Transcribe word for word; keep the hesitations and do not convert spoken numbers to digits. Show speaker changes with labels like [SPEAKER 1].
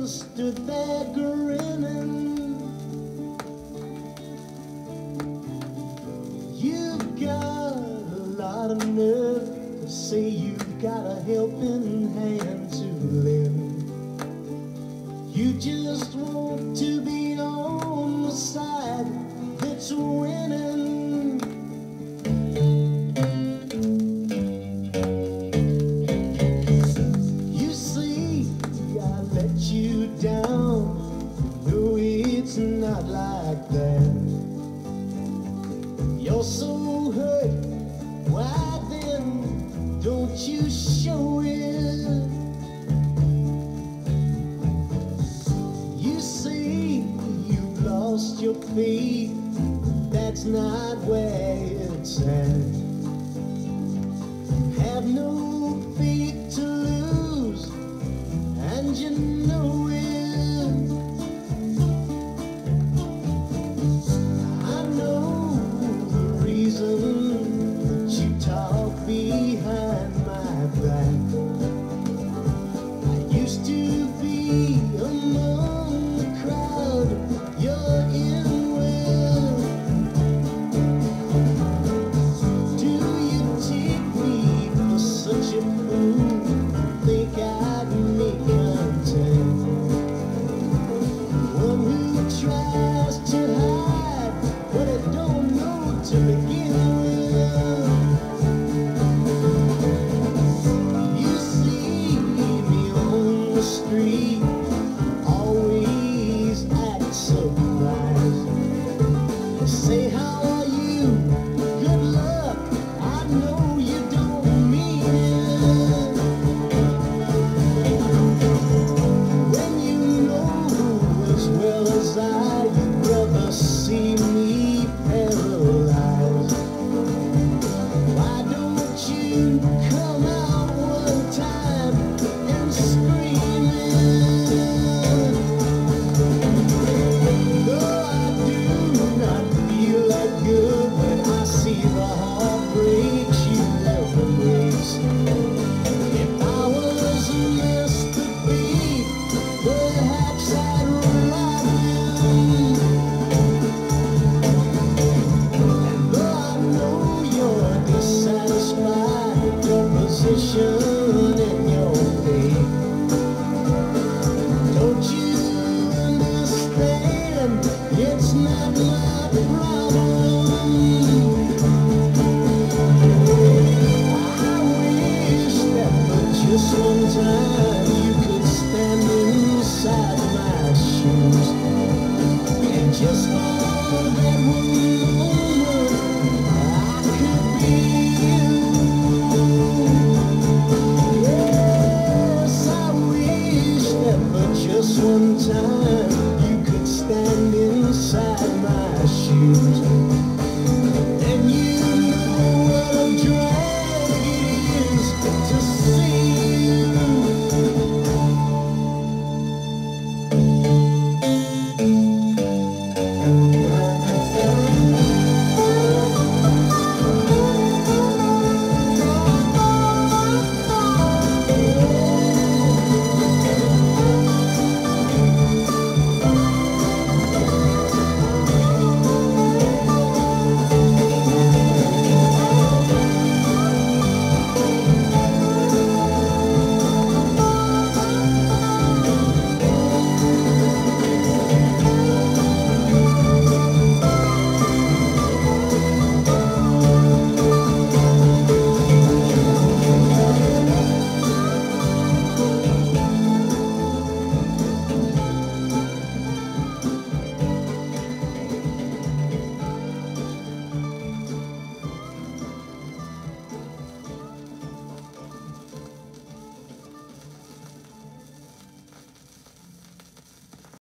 [SPEAKER 1] stood there grinning. You've got a lot of nerve to say you've got a helping hand to lend. You just want to be on the side that's winning. You see, I let you down. No, it's not like that. You're so hurt, why then don't you show it? You see, you've lost your faith, that's not where it's at. You have no faith to lose, and you know it. I know the reason that you talk behind my back. I used to be among the crowd you're in with. Do you take me for such a fool? Think I'd make content? One who tries to hide what it don't know to begin with. You see me on the street, always act surprised. Say, how are you? Good luck. I know you don't mean it. When you know as well as I, you'd rather see me paralyzed. Why don't you come out one time and scream it? Though I do not feel that good when I see the heartbreaks you never embrace. If I was a Mister B, perhaps I'd rob you. And though I know you're dissatisfied with your position and your fate, don't you understand? It's not my problem. I wish that for just one time you could stand inside my shoes, and just for that one moment I could be you. Yes, I wish that for just one time